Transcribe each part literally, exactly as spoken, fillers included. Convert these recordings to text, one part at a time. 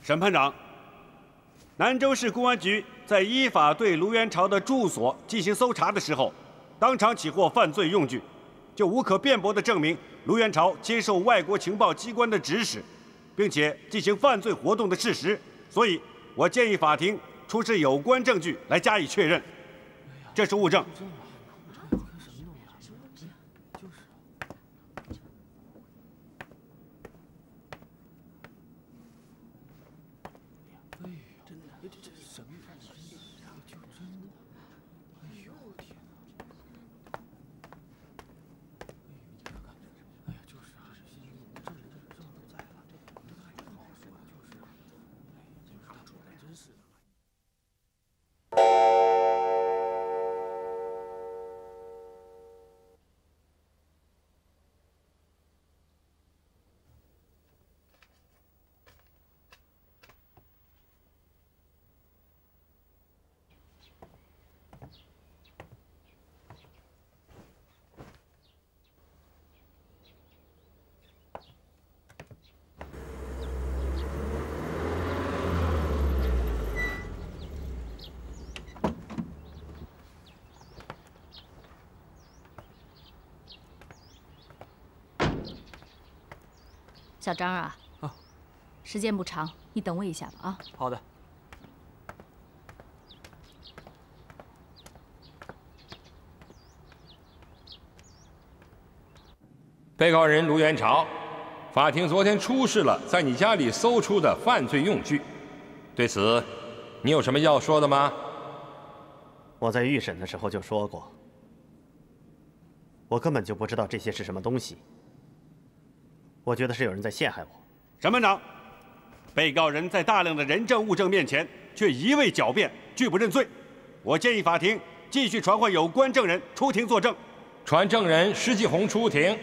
审判长，南州市公安局在依法对卢元朝的住所进行搜查的时候，当场起获犯罪用具，就无可辩驳地证明卢元朝接受外国情报机关的指使，并且进行犯罪活动的事实。所以，我建议法庭出示有关证据来加以确认。这是物证。 小张啊， 啊， 时间不长，你等我一下吧啊。 好的。 被告人卢元朝，法庭昨天出示了在你家里搜出的犯罪用具，对此，你有什么要说的吗？ 我在预审的时候就说过，我根本就不知道这些是什么东西。 我觉得是有人在陷害我。 审判长，被告人在大量的人证物证面前却一味狡辩，拒不认罪。我建议法庭继续传唤有关证人出庭作证。 传证人施继红出庭。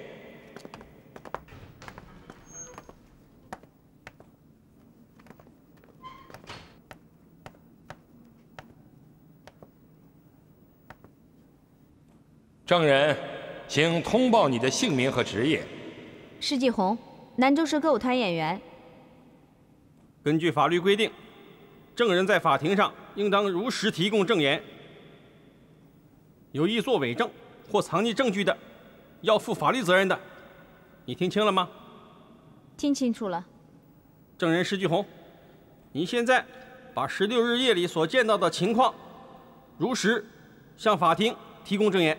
证人，请通报你的姓名和职业。 施继红，南州市歌舞团演员。 根据法律规定，证人在法庭上应当如实提供证言。有意作伪证或藏匿证据的，要负法律责任的。你听清了吗？ 听清楚了。 证人施继红，你现在把十六日夜里所见到的情况，如实向法庭提供证言。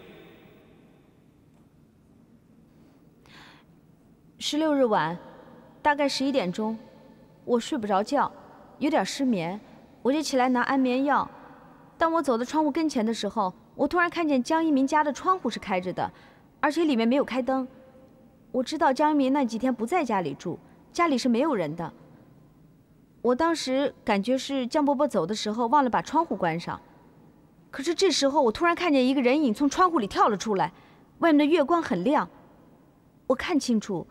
十六日晚，大概十一点钟，我睡不着觉，有点失眠，我就起来拿安眠药。当我走到窗户跟前的时候，我突然看见江一鸣家的窗户是开着的，而且里面没有开灯。我知道江一鸣那几天不在家里住，家里是没有人的。我当时感觉是江伯伯走的时候忘了把窗户关上，可是这时候我突然看见一个人影从窗户里跳了出来，外面的月光很亮，我看清楚。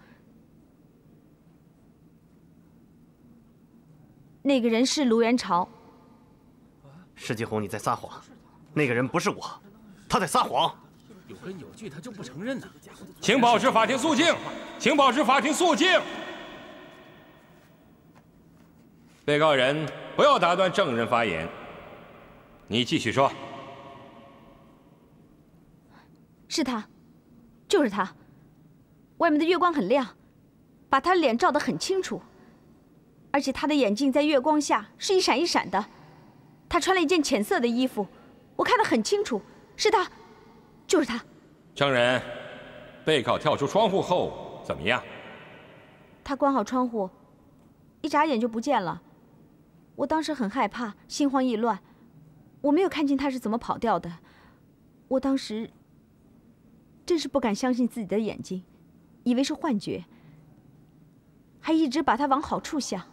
那个人是卢元朝。 施继红，你在撒谎，那个人不是我，他在撒谎。 有根有据，他就不承认呢。 请保持法庭肃静，请保持法庭肃静。被告人不要打断证人发言，你继续说。 是他，就是他。外面的月光很亮，把他脸照得很清楚。 而且他的眼睛在月光下是一闪一闪的，他穿了一件浅色的衣服，我看得很清楚，是他，就是他。 证人，被告跳出窗户后怎么样？ 他关好窗户，一眨眼就不见了。我当时很害怕，心慌意乱，我没有看清他是怎么跑掉的。我当时真是不敢相信自己的眼睛，以为是幻觉，还一直把他往好处想。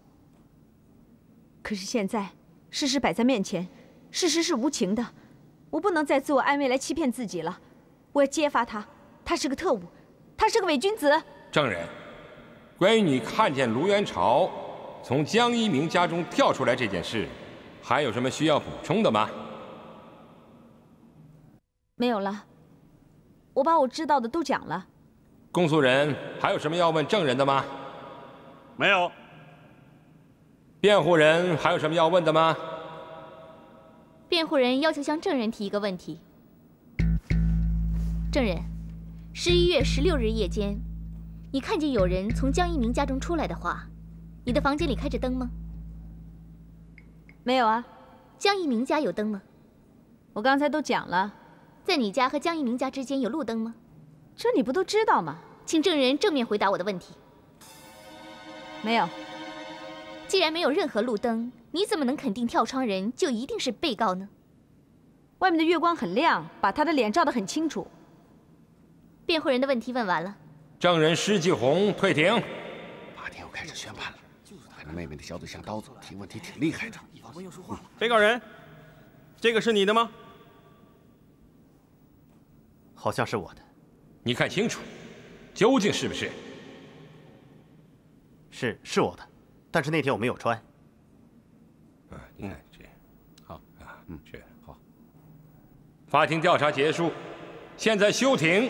可是现在，事实摆在面前，事实是无情的，我不能再自我安慰来欺骗自己了。我要揭发他，他是个特务，他是个伪君子。 证人，关于你看见卢元朝从江一鸣家中跳出来这件事，还有什么需要补充的吗？ 没有了，我把我知道的都讲了。 公诉人还有什么要问证人的吗？ 没有。 辩护人还有什么要问的吗？ 辩护人要求向证人提一个问题。证人，十一月十六日夜间，你看见有人从江一鸣家中出来的话，你的房间里开着灯吗？ 没有啊。 江一鸣家有灯吗？ 我刚才都讲了， 在你家和江一鸣家之间有路灯吗？ 这你不都知道吗？ 请证人正面回答我的问题。 没有。 既然没有任何路灯，你怎么能肯定跳窗人就一定是被告呢？ 外面的月光很亮，把他的脸照得很清楚。 辩护人的问题问完了。 证人施继红退庭。 法庭又开始宣判了。看着妹妹的小嘴像刀子，提问题挺厉害的。法官又说话了。 被告人，这个是你的吗？ 好像是我的。 你看清楚，究竟是不是？ 是，是我的。但是那天我没有穿。 啊，你看这，好啊，嗯，是好。法庭调查结束，现在休庭。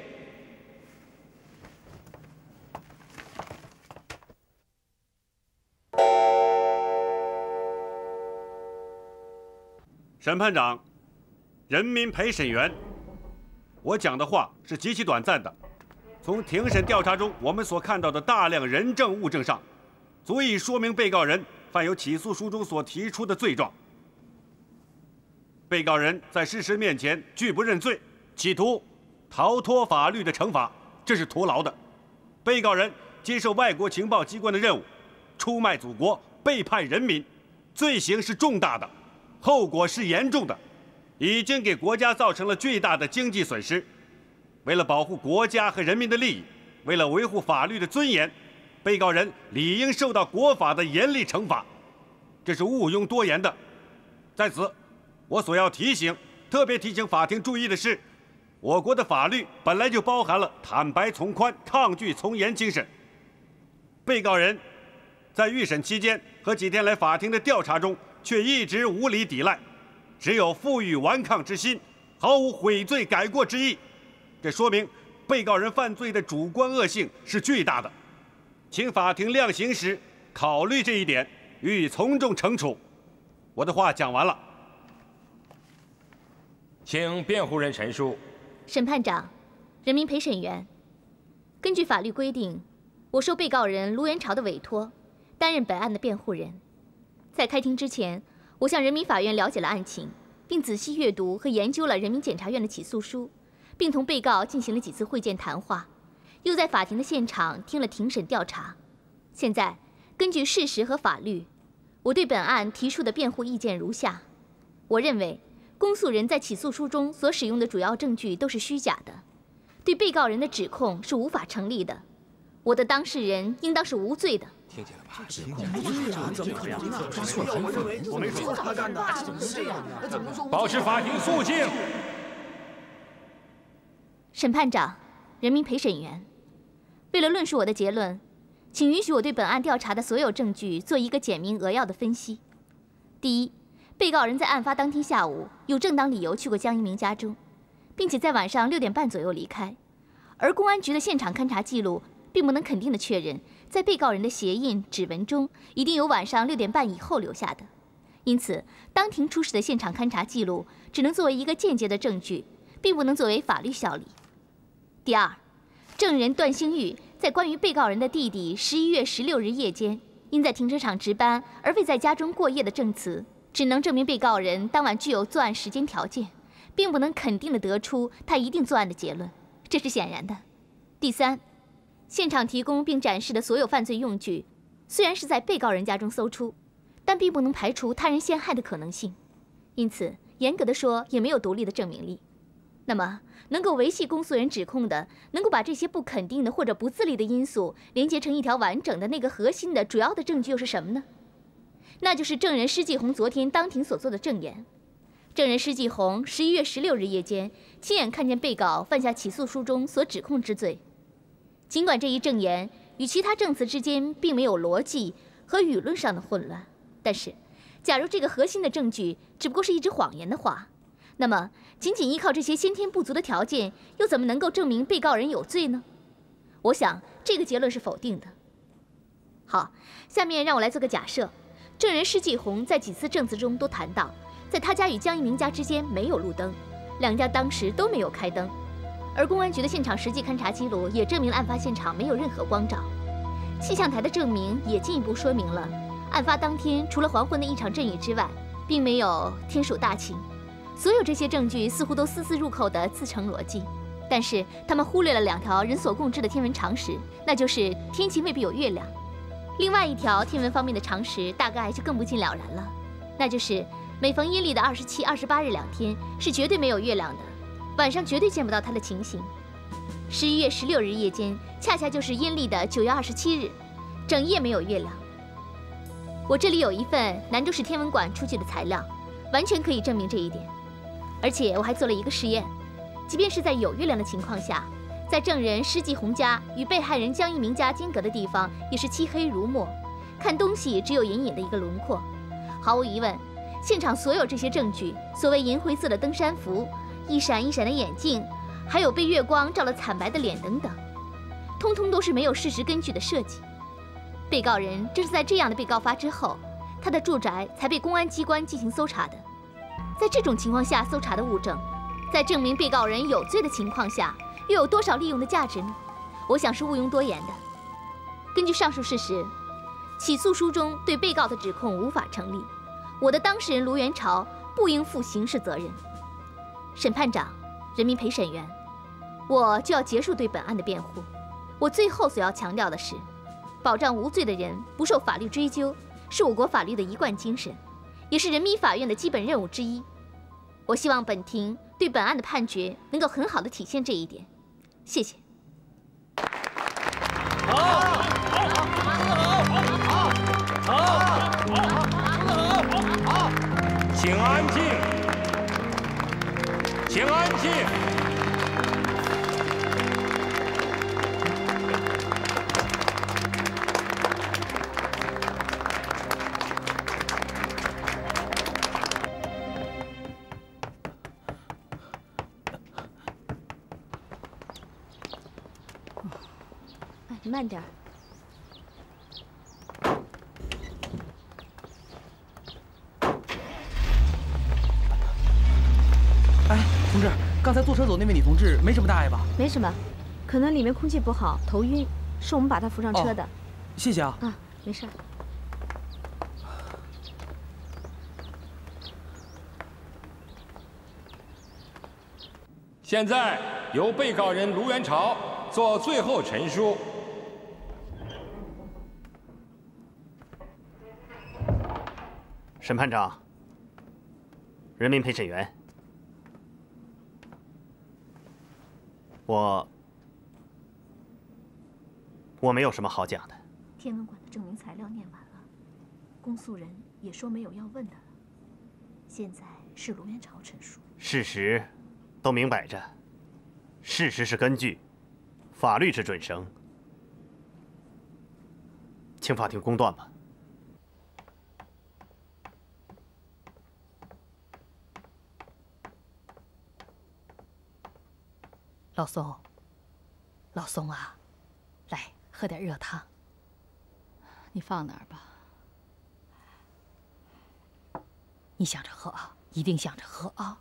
审判长，人民陪审员，我讲的话是极其短暂的。从庭审调查中我们所看到的大量人证物证上，足以说明被告人犯有起诉书中所提出的罪状。被告人在事实面前拒不认罪，企图逃脱法律的惩罚，这是徒劳的。被告人接受外国情报机关的任务，出卖祖国，背叛人民，罪行是重大的，后果是严重的，已经给国家造成了巨大的经济损失。为了保护国家和人民的利益，为了维护法律的尊严，被告人理应受到国法的严厉惩罚，这是毋庸多言的。在此，我所要提醒、特别提醒法庭注意的是，我国的法律本来就包含了坦白从宽、抗拒从严精神。被告人在预审期间和几天来法庭的调查中，却一直无理抵赖，只有负隅顽抗之心，毫无悔罪改过之意。这说明被告人犯罪的主观恶性是巨大的，请法庭量刑时考虑这一点，予以从重惩处。我的话讲完了， 请辩护人陈述。 审判长，人民陪审员，根据法律规定，我受被告人卢元朝的委托，担任本案的辩护人。在开庭之前，我向人民法院了解了案情，并仔细阅读和研究了人民检察院的起诉书，并同被告进行了几次会见谈话，又在法庭的现场听了庭审调查。现在，根据事实和法律，我对本案提出的辩护意见如下：我认为，公诉人在起诉书中所使用的主要证据都是虚假的，对被告人的指控是无法成立的。我的当事人应当是无罪的。 听见了吧？ 怎么可能呢？我认为我没说他干的，怎么能这样呢？怎么能说？ 保持法庭肃静。 审判长，人民陪审员，为了论述我的结论，请允许我对本案调查的所有证据做一个简明扼要的分析。第一，被告人在案发当天下午有正当理由去过江一鸣家中，并且在晚上六点半左右离开，而公安局的现场勘查记录并不能肯定的确认，在被告人的鞋印、指纹中一定有晚上六点半以后留下的，因此当庭出示的现场勘查记录只能作为一个间接的证据，并不能作为法律效力。第二，证人段兴玉在关于被告人的弟弟十一月十六日夜间因在停车场值班而未在家中过夜的证词，只能证明被告人当晚具有作案时间条件，并不能肯定地得出他一定作案的结论，这是显然的。第三，现场提供并展示的所有犯罪用具，虽然是在被告人家中搜出，但并不能排除他人陷害的可能性，因此严格的说也没有独立的证明力。那么，能够维系公诉人指控的，能够把这些不肯定的或者不自立的因素连接成一条完整的那个核心的主要的证据又是什么呢？那就是证人施继红昨天当庭所做的证言。证人施继红十一月十六日夜间亲眼看见被告犯下起诉书中所指控之罪。尽管这一证言与其他证词之间并没有逻辑和舆论上的混乱，但是，假如这个核心的证据只不过是一只谎言的话，那么仅仅依靠这些先天不足的条件，又怎么能够证明被告人有罪呢？我想这个结论是否定的。好，下面让我来做个假设： 证人施继红在几次证词中都谈到，在他家与江一鸣家之间没有路灯，两家当时都没有开灯。而公安局的现场实际勘查记录也证明了案发现场没有任何光照。气象台的证明也进一步说明了，案发当天除了黄昏的一场阵雨之外，并没有天暑大晴。所有这些证据似乎都丝丝入扣地自成逻辑，但是他们忽略了两条人所共知的天文常识，那就是天气未必有月亮。另外一条天文方面的常识大概就更不尽了然了，那就是每逢阴历的二十七、二十八日两天是绝对没有月亮的，晚上绝对见不到它的情形。十一月十六日夜间恰恰就是阴历的九月二十七日，整夜没有月亮。我这里有一份南州市天文馆出具的材料，完全可以证明这一点。而且我还做了一个实验，即便是在有月亮的情况下，在证人施继红家与被害人江一鸣家间隔的地方也是漆黑如墨，看东西只有隐隐的一个轮廓。毫无疑问，现场所有这些证据，所谓银灰色的登山服、一闪一闪的眼镜，还有被月光照了惨白的脸等等，通通都是没有事实根据的设计。被告人正是在这样的被告发之后，他的住宅才被公安机关进行搜查的。在这种情况下搜查的物证，在证明被告人有罪的情况下，又有多少利用的价值呢？我想是毋庸多言的。根据上述事实，起诉书中对被告的指控无法成立，我的当事人卢元朝不应负刑事责任。审判长、人民陪审员，我就要结束对本案的辩护。我最后所要强调的是，保障无罪的人不受法律追究，是我国法律的一贯精神，也是人民法院的基本任务之一。我希望本庭对本案的判决能够很好地体现这一点。谢谢。 好，好，好，好，好， 请安静，请安静。 慢点儿。 哎，同志，刚才坐车走那位女同志没什么大碍吧？ 没什么，可能里面空气不好，头晕，是我们把她扶上车的。 哦，谢谢啊。 啊，没事。 现在由被告人卢元朝做最后陈述。 审判长、人民陪审员，我我没有什么好讲的。 天文馆的证明材料念完了，公诉人也说没有要问的了，现在是卢元朝陈述。 事实都明摆着，事实是根据，法律是准绳，请法庭公断吧。 老宋，老宋啊，来喝点热汤。你放那儿吧。你想着喝啊，一定想着喝啊。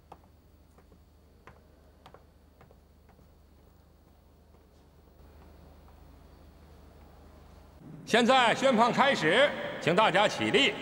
现在宣判开始，请大家起立。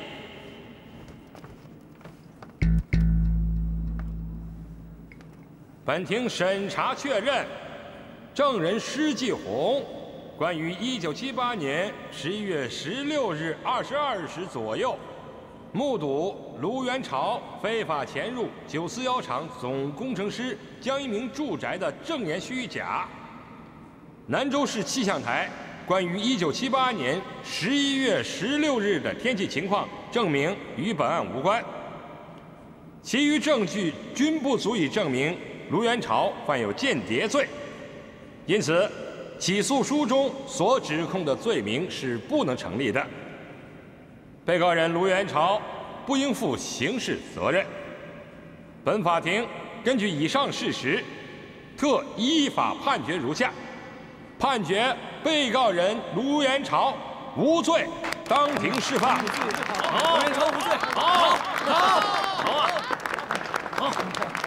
本庭审查确认，证人施继红关于一九七八年十一月十六日二十二时左右，目睹卢元朝非法潜入九四幺厂总工程师江一鸣住宅的证言虚假。南州市气象台关于一九七八年十一月十六日的天气情况证明与本案无关，其余证据均不足以证明卢元朝犯有间谍罪，因此，起诉书中所指控的罪名是不能成立的。被告人卢元朝不应负刑事责任。本法庭根据以上事实，特依法判决如下：判决被告人卢元朝无罪，当庭释放。 好，卢元超无罪。好，好，好啊，好，好，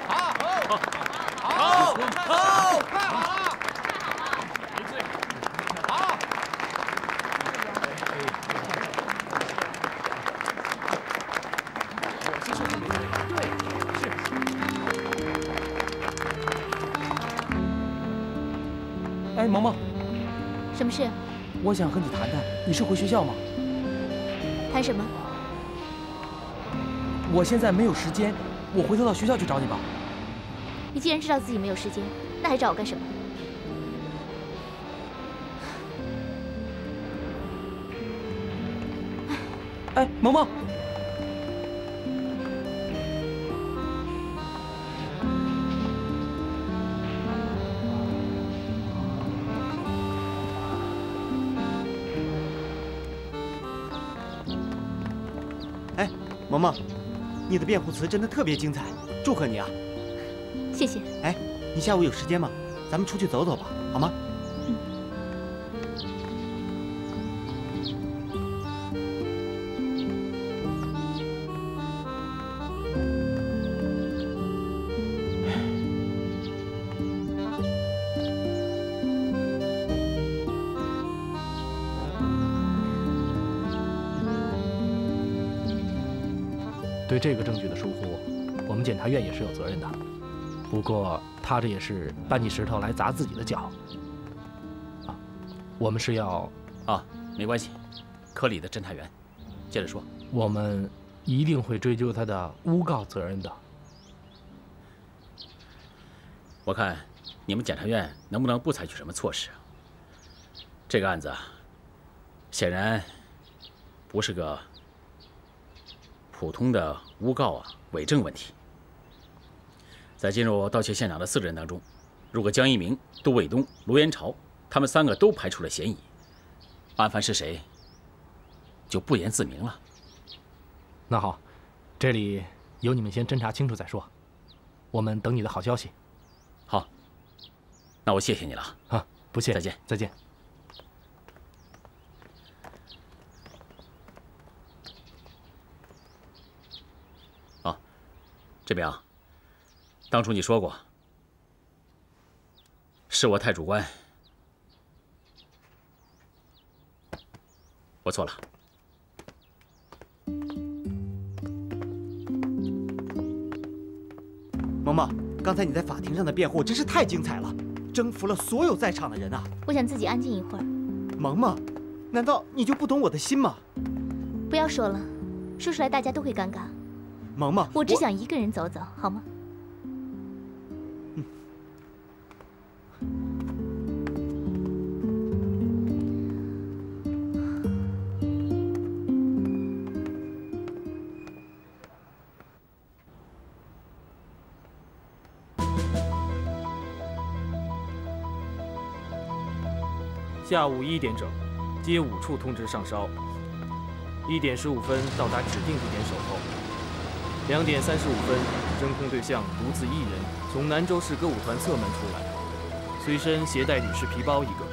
好，好，好。 哎，萌萌， 什么事？ 我想和你谈谈。你是回学校吗？ 谈什么？ 我现在没有时间，我回头到学校去找你吧。 你既然知道自己没有时间，那还找我干什么？ 哎，萌萌。 萌萌，你的辩护词真的特别精彩，祝贺你啊！ 谢谢。 哎，你下午有时间吗？咱们出去走走吧，好吗？ 嗯。 对这个证据的疏忽，我们检察院也是有责任的。不过他这也是搬起石头来砸自己的脚。啊，我们是要…… 啊，没关系。科里的侦查员，接着说。 我们一定会追究他的诬告责任的。 我看你们检察院能不能不采取什么措施？这个案子显然不是个 普通的诬告啊、伪证问题，在进入盗窃现场的四个人当中，如果江一鸣、杜卫东、卢元朝他们三个都排除了嫌疑，案犯是谁就不言自明了。 那好，这里由你们先侦查清楚再说，我们等你的好消息。 好，那我谢谢你了啊，不谢， 再见， 再见。 志明，当初你说过，是我太主观，我错了。 萌萌，刚才你在法庭上的辩护真是太精彩了，征服了所有在场的人啊！ 我想自己安静一会儿。 萌萌，难道你就不懂我的心吗？ 不要说了，说出来大家都会尴尬。 萌萌， 我只想一个人走走，好吗？ 嗯。 下午一点整，街五处通知上梢。一点十五分到达指定地点守候。 两点三十五分，侦控对象独自一人从南州市歌舞团侧门出来，随身携带女士皮包一个。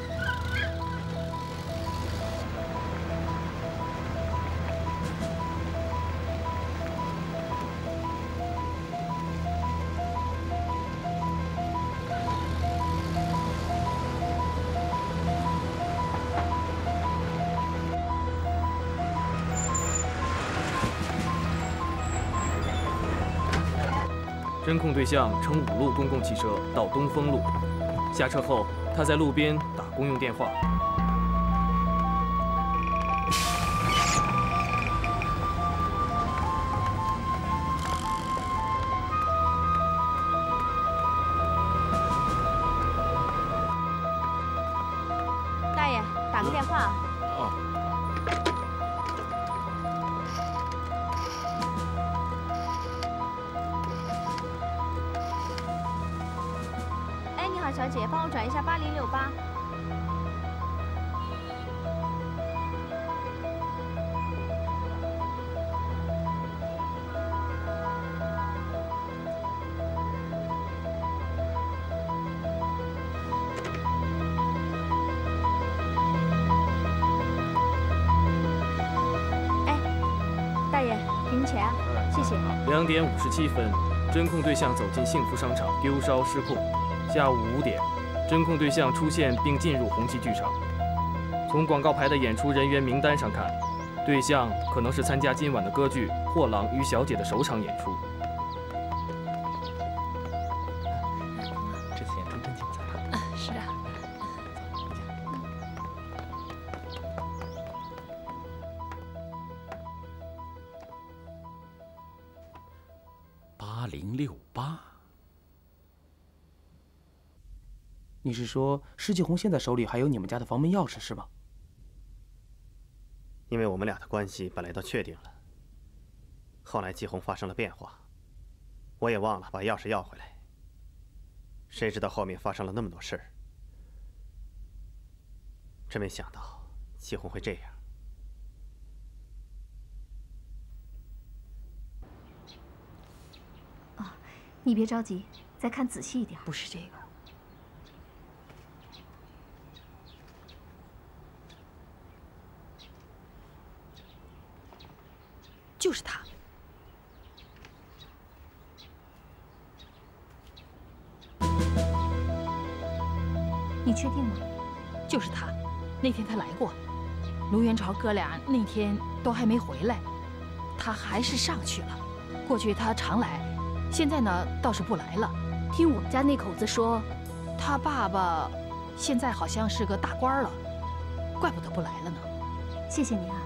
侦控对象乘五路公共汽车到东风路，下车后，他在路边打公用电话。 大爷，打个电话。 哦。 小姐，帮我转一下八零六八。 钱啊，谢谢。 两点五十七分，侦控对象走进幸福商场，丢烧失控。下午五点，侦控对象出现并进入红旗剧场。从广告牌的演出人员名单上看，对象可能是参加今晚的歌剧《货郎与小姐》的首场演出。 这次演出真精彩啊！ 是啊。 八零六八。 你是说施继红现在手里还有你们家的房门钥匙是吗？ 因为我们俩的关系本来都确定了，后来继红发生了变化，我也忘了把钥匙要回来。谁知道后面发生了那么多事儿，真没想到继红会这样。 啊，你别着急，再看仔细一点。 不是这个。 就是他。 你确定吗？ 就是他。那天他来过，卢元朝哥俩那天都还没回来，他还是上去了。过去他常来，现在呢倒是不来了。听我们家那口子说，他爸爸现在好像是个大官了，怪不得不来了呢。 谢谢你啊。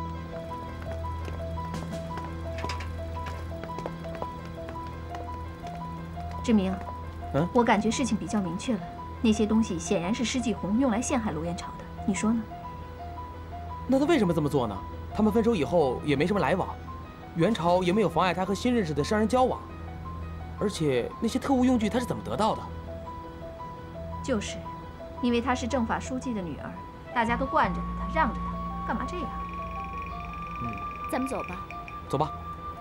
志明， 嗯， 我感觉事情比较明确了。那些东西显然是施继红用来陷害卢元朝的，你说呢？ 那他为什么这么做呢？他们分手以后也没什么来往，元朝也没有妨碍他和新认识的商人交往，而且那些特务用具他是怎么得到的？ 就是，因为她是政法书记的女儿，大家都惯着她，让着她，干嘛这样？ 嗯， 咱们走吧。 走吧。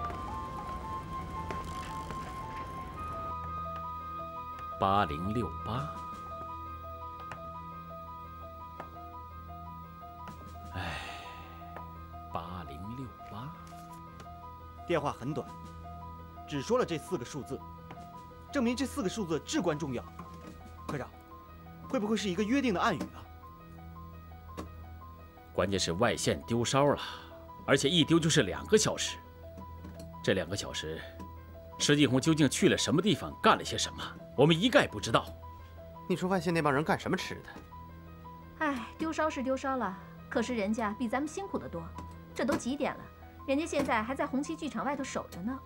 八零六八，哎，八零六八。 电话很短，只说了这四个数字，证明这四个数字至关重要。科长，会不会是一个约定的暗语啊？ 关键是外线丢梢了，而且一丢就是两个小时。这两个小时，施继红究竟去了什么地方，干了些什么？ 我们一概不知道。 你说外线那帮人干什么吃的？ 哎，丢梢是丢梢了，可是人家比咱们辛苦得多。这都几点了，人家现在还在红旗剧场外头守着呢。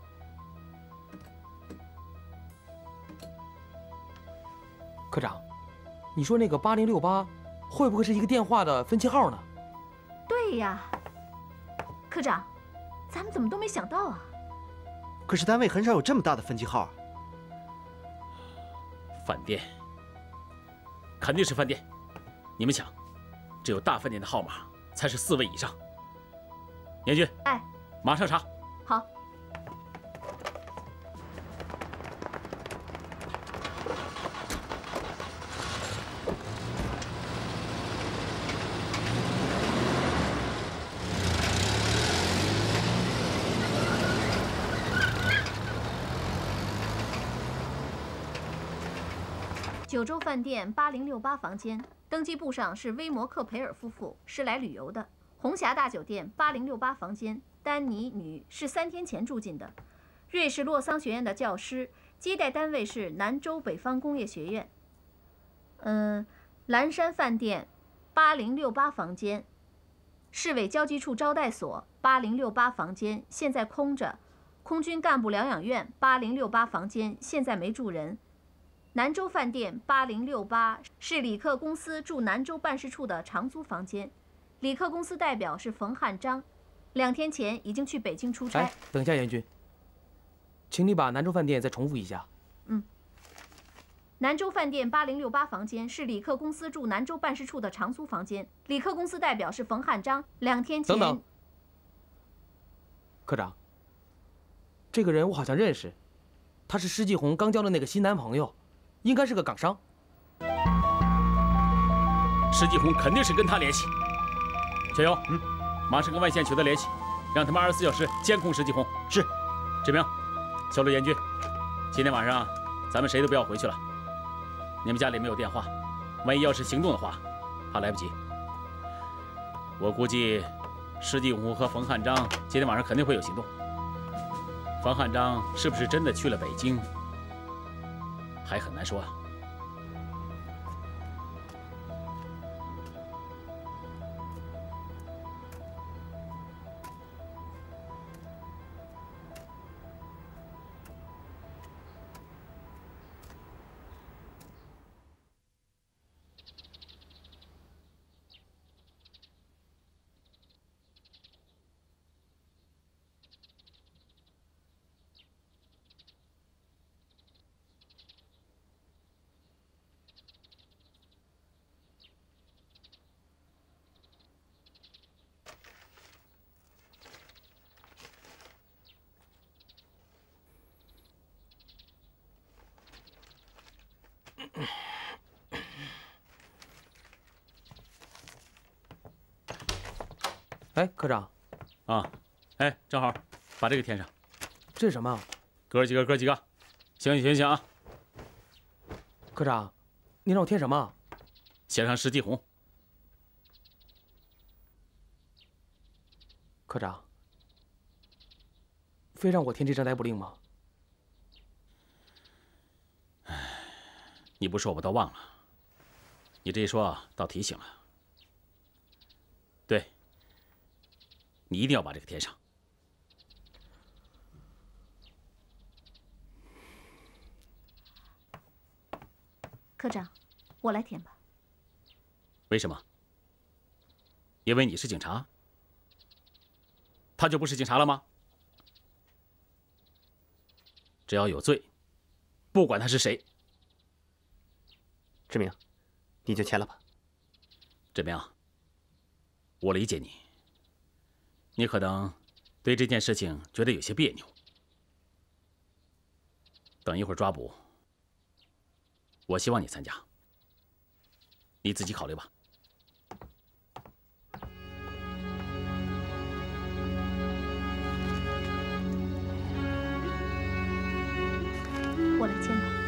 科长，你说那个八零六八会不会是一个电话的分期号呢？ 对呀，科长，咱们怎么都没想到啊？ 可是单位很少有这么大的分期号。 饭店，肯定是饭店。你们想，只有大饭店的号码才是四位以上。严军， 哎， 马上查。 好。九州饭店八零六八房间，登记簿上是威摩克培尔夫妇，是来旅游的。红霞大酒店八零六八房间，丹尼女是三天前住进的。瑞士洛桑学院的教师，接待单位是南州北方工业学院。嗯，蓝山饭店八零六八房间，市委交际处招待所八零六八房间现在空着。空军干部疗养院八零六八房间现在没住人。 南州饭店八零六八是李克公司驻南州办事处的长租房间，李克公司代表是冯汉章，两天前已经去北京出差。 哎，等一下，严军，请你把南州饭店再重复一下。 嗯，南州饭店八零六八房间是李克公司驻南州办事处的长租房间，李克公司代表是冯汉章，两天前。 等等，科长，这个人我好像认识，他是施继红刚交的那个新男朋友。 应该是个港商， 施继红肯定是跟他联系。小优，嗯，马上跟外线取得联系， 让他们二十四小时监控石继红。 是。 志明，小陆、严军，今天晚上咱们谁都不要回去了。你们家里没有电话，万一要是行动的话，怕来不及。我估计石继红和冯汉章今天晚上肯定会有行动。冯汉章是不是真的去了北京，还很难说啊。 哎，科长， 啊，哎，正好，把这个填上。 这是什么？ 哥几个，哥几个，醒醒醒醒啊！ 科长，你让我填什么？ 写上石继红。 科长，非让我填这张逮捕令吗？ 哎，你不说我都忘了。你这一说，倒提醒了。对。 你一定要把这个填上。 科长，我来填吧。 为什么？因为你是警察？他就不是警察了吗？只要有罪，不管他是谁。 志明，你就签了吧。 志明，我理解你。 你可能对这件事情觉得有些别扭。等一会儿抓捕，我希望你参加，你自己考虑吧。 我来签吧。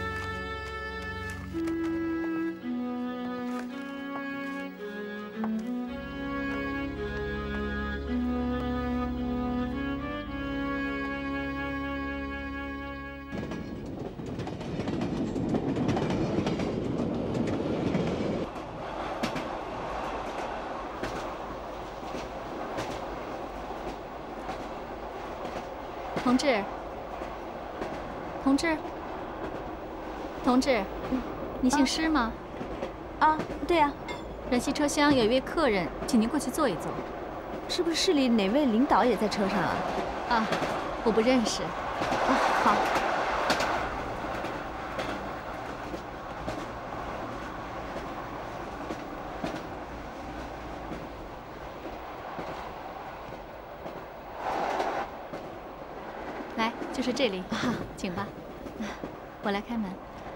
同志，同志，同志，你姓施吗？ 啊，对呀。 燃气车厢有一位客人，请您过去坐一坐。 是不是市里哪位领导也在车上啊？ 啊，我不认识。 啊，好。 来，就是这里，好，请吧。我来开门。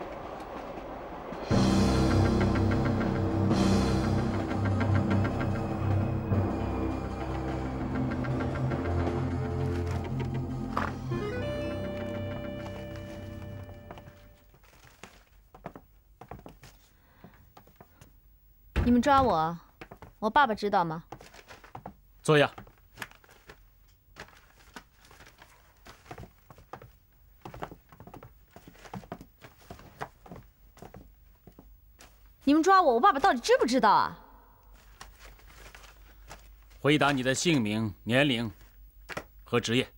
你们抓我，我爸爸知道吗？ 坐下。 你们抓我，我爸爸到底知不知道啊？ 回答你的姓名、年龄和职业。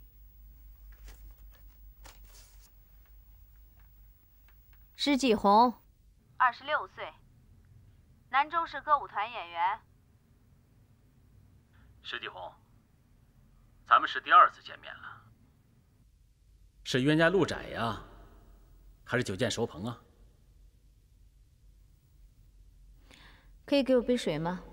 施继红，二十六岁，南中市歌舞团演员。 施继红，咱们是第二次见面了，是冤家路窄呀，还是久见熟朋啊？ 可以给我杯水吗？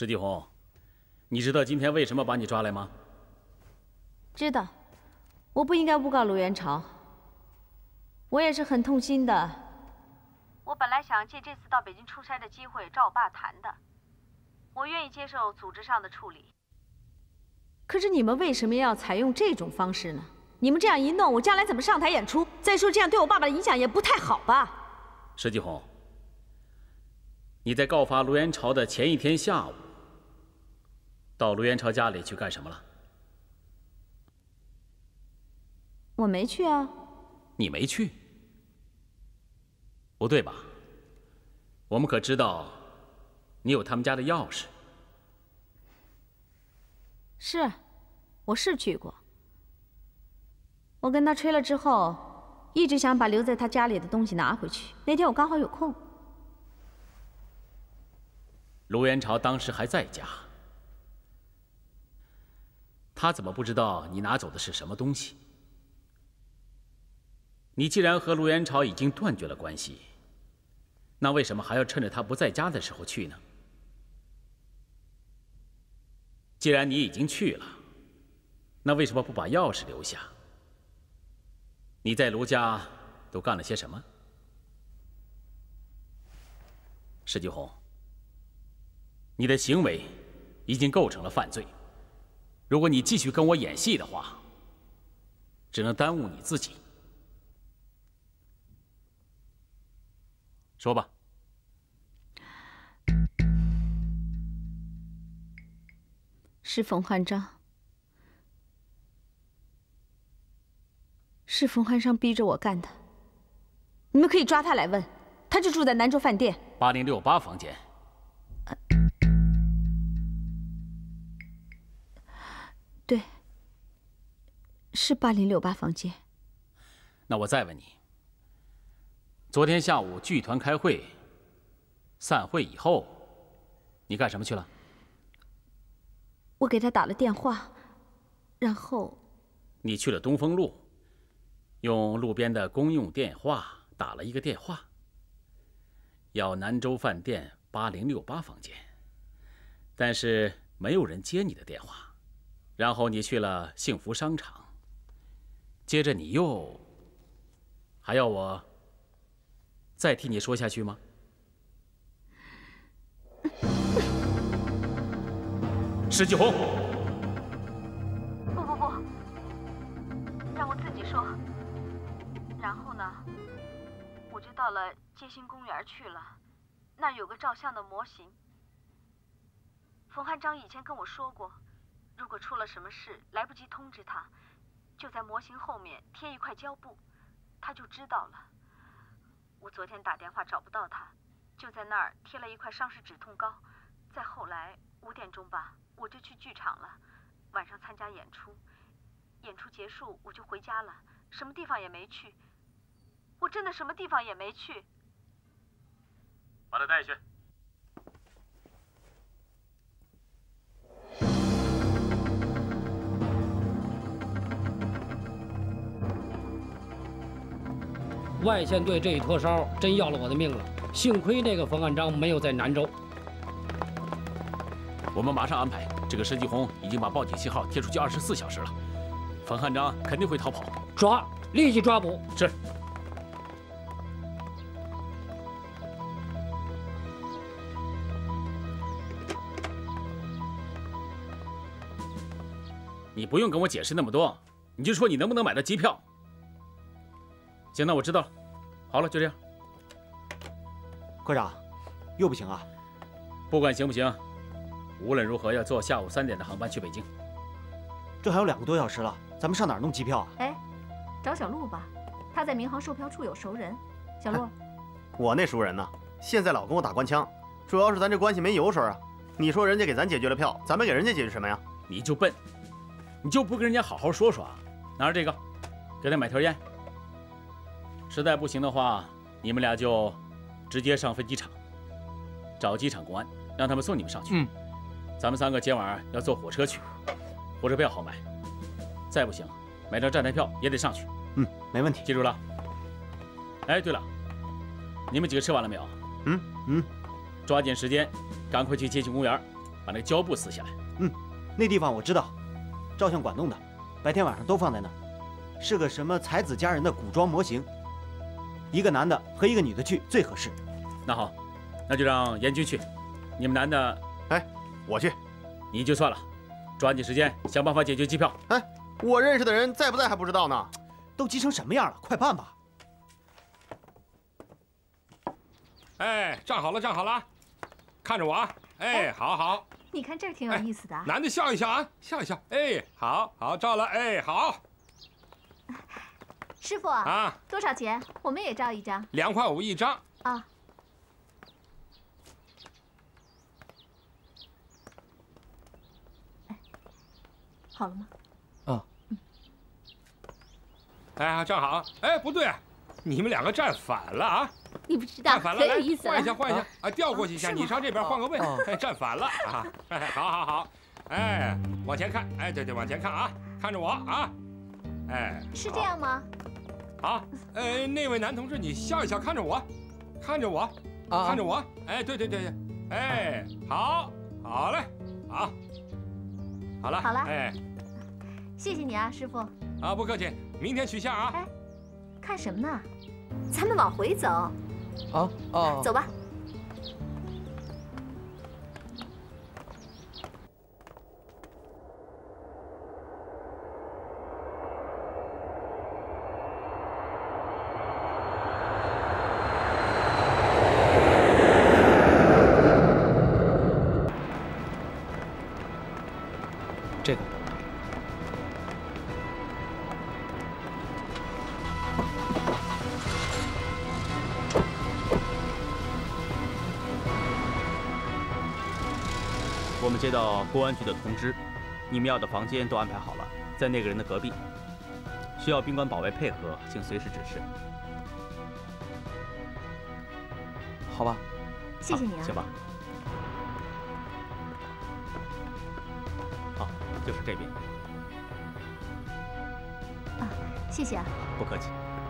石继红，你知道今天为什么把你抓来吗？ 知道，我不应该诬告卢元朝。我也是很痛心的。我本来想借这次到北京出差的机会找我爸谈的，我愿意接受组织上的处理。可是你们为什么要采用这种方式呢？你们这样一弄，我将来怎么上台演出？再说这样对我爸爸的影响也不太好吧？ 石继红，你在告发卢元朝的前一天下午，到卢元朝家里去干什么了？ 我没去啊。 你没去？不对吧？我们可知道你有他们家的钥匙。 是，我是去过。我跟他吹了之后，一直想把留在他家里的东西拿回去。那天我刚好有空。 卢元朝当时还在家，他怎么不知道你拿走的是什么东西？你既然和卢元朝已经断绝了关系，那为什么还要趁着他不在家的时候去呢？既然你已经去了，那为什么不把钥匙留下？你在卢家都干了些什么？石继红，你的行为已经构成了犯罪。如果你继续跟我演戏的话，只能耽误你自己。说吧。 是冯焕章，是冯焕章逼着我干的。你们可以抓他来问，他就住在南州饭店八零六八房间。 对，是八零六八房间。 那我再问你，昨天下午剧团开会，散会以后，你干什么去了？ 我给他打了电话，然后你去了东风路，用路边的公用电话打了一个电话，要南州饭店八零六八房间，但是没有人接你的电话。然后你去了幸福商场，接着你又还要我再替你说下去吗？石继红， 不不不，让我自己说。然后呢，我就到了街心公园去了，那儿有个照相的模型。冯汉章以前跟我说过，如果出了什么事来不及通知他，就在模型后面贴一块胶布，他就知道了。我昨天打电话找不到他，就在那儿贴了一块伤势止痛膏。再后来五点钟吧，我就去剧场了，晚上参加演出。演出结束我就回家了，什么地方也没去。我真的什么地方也没去。 把他带去。 外线队这一拖梢真要了我的命了，幸亏那个冯汉章没有在南州。 我们马上安排。这个石继红已经把报警信号贴出去二十四小时了，冯汉章肯定会逃跑。 抓，立即抓捕。 是。你不用跟我解释那么多，你就说你能不能买到机票。行，那我知道了。好了，就这样。 科长，又不行啊？ 不管行不行，无论如何要坐下午三点的航班去北京。 这还有两个多小时了，咱们上哪儿弄机票啊？ 哎，找小陆吧，他在民航售票处有熟人。小陆， 我那熟人呢？现在老跟我打官腔，主要是咱这关系没油水啊。你说人家给咱解决了票，咱们给人家解决什么呀？ 你就笨，你就不跟人家好好说说啊？拿着这个，给他买条烟。实在不行的话，你们俩就直接上飞机场，找机场公安，让他们送你们上去。 嗯， 咱们三个今晚要坐火车去，火车票好买。再不行，买张站台票也得上去。 嗯，没问题。 记住了。哎，对了，你们几个吃完了没有？ 嗯嗯， 抓紧时间，赶快去街心公园， 把那个胶布撕下来。 嗯，那地方我知道，照相馆弄的，白天晚上都放在那儿，是个什么才子佳人的古装模型，一个男的和一个女的去最合适。 那好，那就让严军去，你们男的， 哎，我去， 你就算了，抓紧时间想办法解决机票。 哎，我认识的人在不在还不知道呢， 都急成什么样了，快办吧。 哎，站好了，站好了，看着我啊！哎，好好。 你看这儿挺有意思的啊。 男的笑一笑啊，笑一笑。哎，好好照了。哎，好。 师傅啊，多少钱？我们也照一张。 两块五一张。 啊。哎，好了吗？ 啊。 嗯。 哎，站好。哎，不对，你们两个站反了啊！ 你不知道， 可有意思。 换一下，换一下，啊，调过去一下，你上这边换个位，哎，站反了啊！哎，好好好，哎，往前看，哎，对对，往前看啊，看着我啊，哎， 是这样吗？ 好，呃，那位男同志，你笑一笑，看着我，看着我，看着我，哎，对对对，哎，好，好嘞，好，好了， 好了， 哎， 谢谢你啊，师傅。 啊，不客气，明天取下啊。 哎，看什么呢？咱们往回走。 啊啊！ 走吧。 这个。 我们接到公安局的通知，你们要的房间都安排好了，在那个人的隔壁，需要宾馆保卫配合，请随时指示。 好吧， 谢谢你啊。 行吧。好，就是这边。 啊，谢谢啊。 不客气。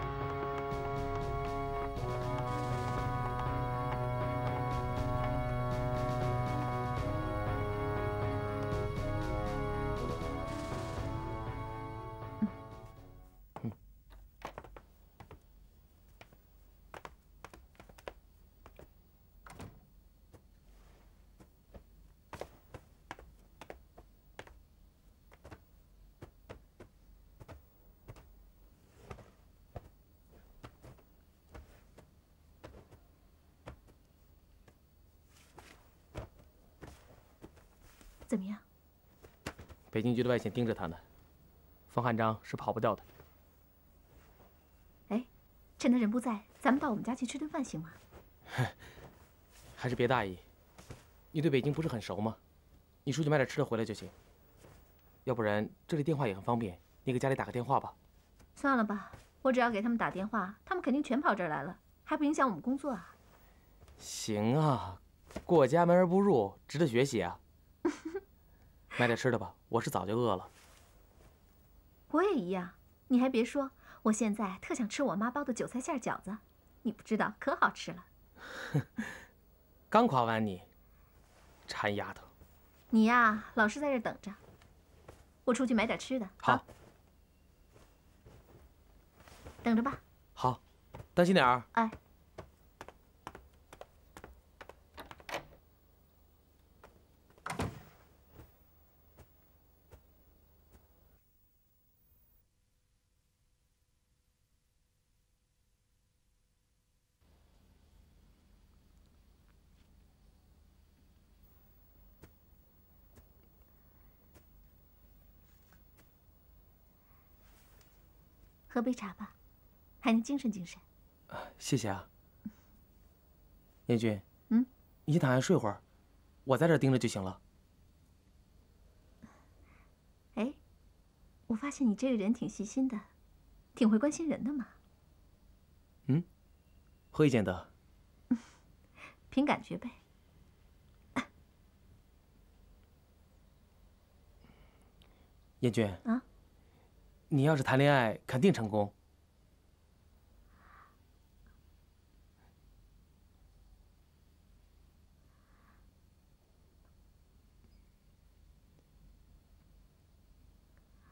怎么样？ 北京局的外线盯着他呢，冯汉章是跑不掉的。 哎，趁他人不在，咱们到我们家去吃顿饭行吗？ 还是别大意。你对北京不是很熟吗？你出去买点吃的回来就行。要不然这里电话也很方便，你给家里打个电话吧。 算了吧，我只要给他们打电话，他们肯定全跑这儿来了，还不影响我们工作啊。 行啊，过家门而不入，值得学习啊。买点吃的吧，我是早就饿了。 我也一样，你还别说，我现在特想吃我妈包的韭菜馅饺子，你不知道，可好吃了。 刚夸完你，馋丫头。 你呀，老是在这等着，我出去买点吃的。 好， 等着吧。 好，当心点儿。 哎。喝杯茶吧，还能精神精神。 啊，谢谢啊。燕君， 嗯， 你先躺下睡会儿，我在这盯着就行了。 哎，我发现你这个人挺细心的，挺会关心人的嘛。 嗯，何以见得？ 凭感觉呗。 燕君啊。 你要是谈恋爱，肯定成功。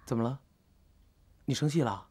怎么了？你生气了？